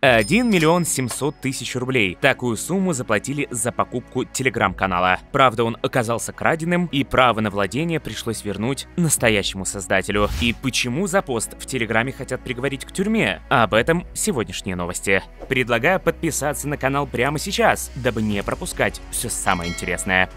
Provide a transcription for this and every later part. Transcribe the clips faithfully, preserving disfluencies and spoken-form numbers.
один миллион семьсот тысяч рублей. Такую сумму заплатили за покупку телеграм-канала. Правда, он оказался краденым, и право на владение пришлось вернуть настоящему создателю. И почему за пост в Телеграме хотят приговорить к тюрьме? Об этом сегодняшние новости. Предлагаю подписаться на канал прямо сейчас, дабы не пропускать все самое интересное.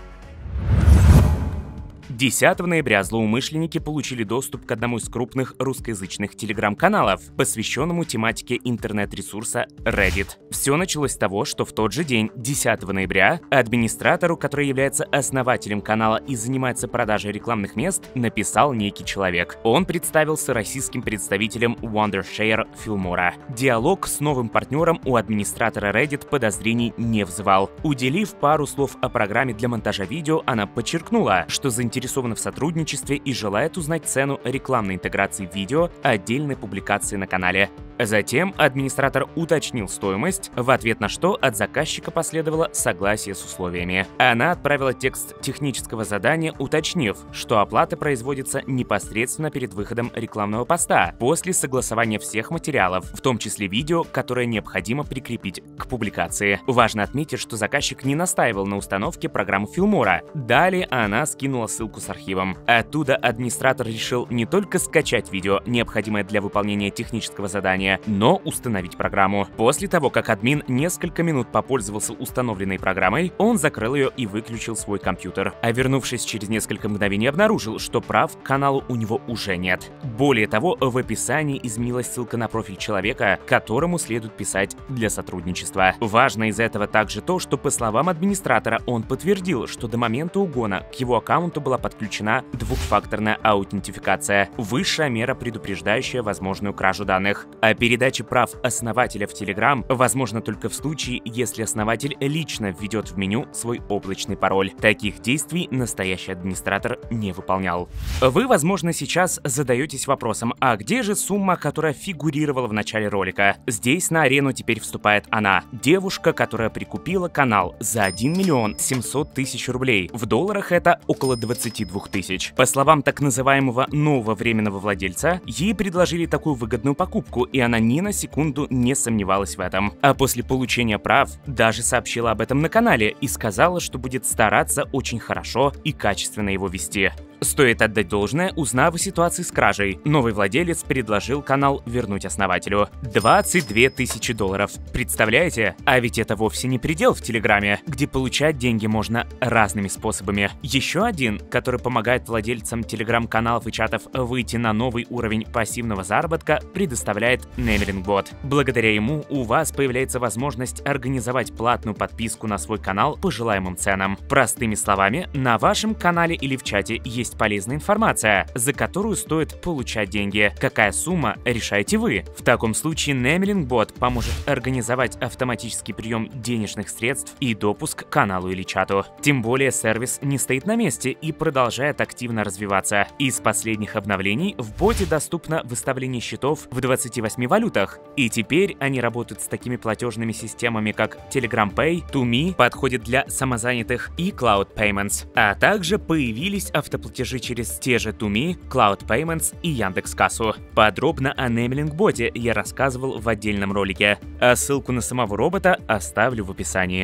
десятого ноября злоумышленники получили доступ к одному из крупных русскоязычных телеграм-каналов, посвященному тематике интернет-ресурса Reddit. Все началось с того, что в тот же день, десятого ноября, администратору, который является основателем канала и занимается продажей рекламных мест, написал некий человек. Он представился российским представителем Wondershare Fillmore. Диалог с новым партнером у администратора Reddit подозрений не вызывал. Уделив пару слов о программе для монтажа видео, она подчеркнула, что заинтересована в сотрудничестве и желает узнать цену рекламной интеграции видео отдельной публикации на канале. Затем администратор уточнил стоимость, в ответ на что от заказчика последовало согласие с условиями. Она отправила текст технического задания, уточнив, что оплата производится непосредственно перед выходом рекламного поста, после согласования всех материалов, в том числе видео, которое необходимо прикрепить к публикации. Важно отметить, что заказчик не настаивал на установке программы Fillmore. Далее она скинула ссылку с архивом. Оттуда администратор решил не только скачать видео, необходимое для выполнения технического задания, но установить программу. После того, как админ несколько минут попользовался установленной программой, он закрыл ее и выключил свой компьютер. А вернувшись через несколько мгновений, обнаружил, что прав к каналу у него уже нет. Более того, в описании изменилась ссылка на профиль человека, которому следует писать для сотрудничества. Важно из этого также то, что, по словам администратора, он подтвердил, что до момента угона к его аккаунту была подключена двухфакторная аутентификация, высшая мера, предупреждающая возможную кражу данных. А передача прав основателя в Telegram возможно только в случае, если основатель лично введет в меню свой облачный пароль. Таких действий настоящий администратор не выполнял. Вы, возможно, сейчас задаетесь вопросом, а где же сумма, которая фигурировала в начале ролика? Здесь на арену теперь вступает она, девушка, которая прикупила канал за один миллион семьсот тысяч рублей. В долларах это около двадцати двух тысяч. По словам так называемого нового временного владельца, ей предложили такую выгодную покупку, и она ни на секунду не сомневалась в этом. А после получения прав даже сообщила об этом на канале и сказала, что будет стараться очень хорошо и качественно его вести. Стоит отдать должное, узнав о ситуации с кражей, новый владелец предложил канал вернуть основателю. двадцать две тысячи долларов. Представляете? А ведь это вовсе не предел в Телеграме, где получать деньги можно разными способами. Еще один, который помогает владельцам телеграм-каналов и чатов выйти на новый уровень пассивного заработка, предоставляет Nemelingbot. Благодаря ему у вас появляется возможность организовать платную подписку на свой канал по желаемым ценам. Простыми словами, на вашем канале или в чате есть полезная информация, за которую стоит получать деньги. Какая сумма, решаете вы. В таком случае Nemelingbot поможет организовать автоматический прием денежных средств и допуск к каналу или чату. Тем более сервис не стоит на месте и продолжает активно развиваться. Из последних обновлений в боте доступно выставление счетов в двадцати восьми валютах, и теперь они работают с такими платежными системами, как Telegram Pay, ToMe, подходит для самозанятых, и Cloud Payments. А также появились автоплатежи через те же ToMe, Cloud Payments и Яндекс.Кассу. Подробно о Nemelingbot я рассказывал в отдельном ролике, а ссылку на самого робота оставлю в описании.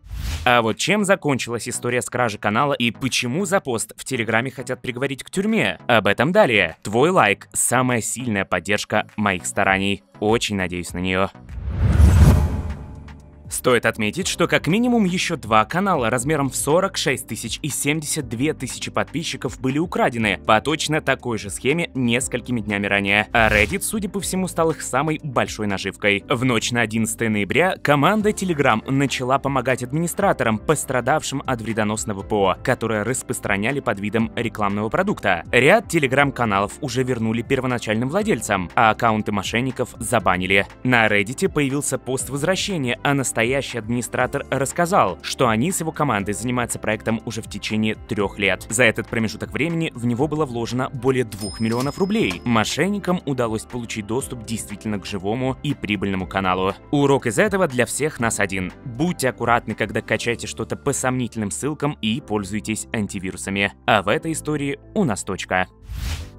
А вот чем закончилась история с кражей канала и почему за пост в Телеграме хотят приговорить к тюрьме? Об этом далее. Твой лайк – самая сильная поддержка моих стараний. Очень надеюсь на нее. Стоит отметить, что как минимум еще два канала размером в сорок шесть тысяч и семьдесят две тысячи подписчиков были украдены по точно такой же схеме несколькими днями ранее. А Reddit, судя по всему, стал их самой большой наживкой. В ночь на одиннадцатое ноября команда Telegram начала помогать администраторам, пострадавшим от вредоносного ПО, которое распространяли под видом рекламного продукта. Ряд телеграм-каналов уже вернули первоначальным владельцам, а аккаунты мошенников забанили. На Reddit появился пост возвращения, а настоящий администратор рассказал, что они с его командой занимаются проектом уже в течение трех лет. За этот промежуток времени в него было вложено более двух миллионов рублей. Мошенникам удалось получить доступ действительно к живому и прибыльному каналу. Урок из этого для всех нас один. Будьте аккуратны, когда качаете что-то по сомнительным ссылкам и пользуйтесь антивирусами. А в этой истории у нас точка.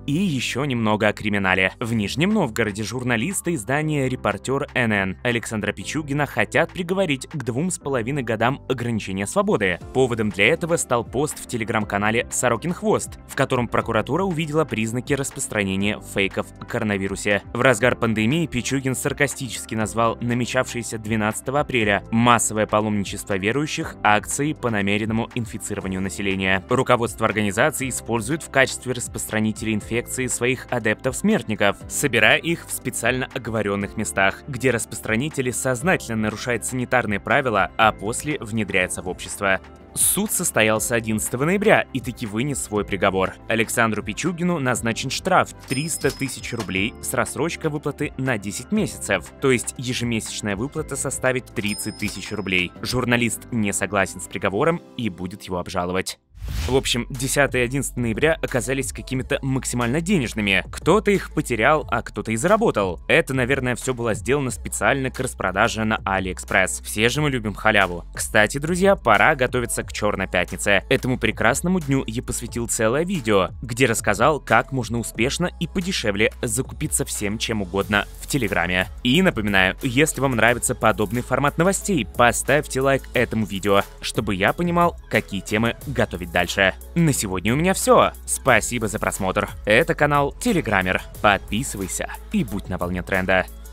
и еще немного о криминале. В Нижнем Новгороде журналисты издания «Репортер эн эн» Александра Пичугина хотят приговорить к двум с половиной годам ограничения свободы. Поводом для этого стал пост в телеграм-канале «Сорокин хвост», в котором прокуратура увидела признаки распространения фейков о коронавирусе. В разгар пандемии Пичугин саркастически назвал намечавшееся двенадцатого апреля массовое паломничество верующих акцией по намеренному инфицированию населения. Руководство организации использует в качестве распространителей инфекции своих адептов-смертников, собирая их в специально оговоренных местах, где распространители сознательно нарушают санитарные правила, а после внедряются в общество. Суд состоялся одиннадцатого ноября и таки вынес свой приговор. Александру Пичугину назначен штраф триста тысяч рублей с рассрочкой выплаты на десять месяцев, то есть ежемесячная выплата составит тридцать тысяч рублей. Журналист не согласен с приговором и будет его обжаловать. В общем, десятого и одиннадцатого ноября оказались какими-то максимально денежными. Кто-то их потерял, а кто-то и заработал. Это, наверное, все было сделано специально к распродаже на AliExpress. Все же мы любим халяву. Кстати, друзья, пора готовиться к Черной пятнице. Этому прекрасному дню я посвятил целое видео, где рассказал, как можно успешно и подешевле закупиться всем чем угодно в Телеграме. И напоминаю, если вам нравится подобный формат новостей, поставьте лайк этому видео, чтобы я понимал, какие темы готовить дальше. На сегодня у меня все. Спасибо за просмотр. Это канал Телеграммер. Подписывайся и будь на волне тренда.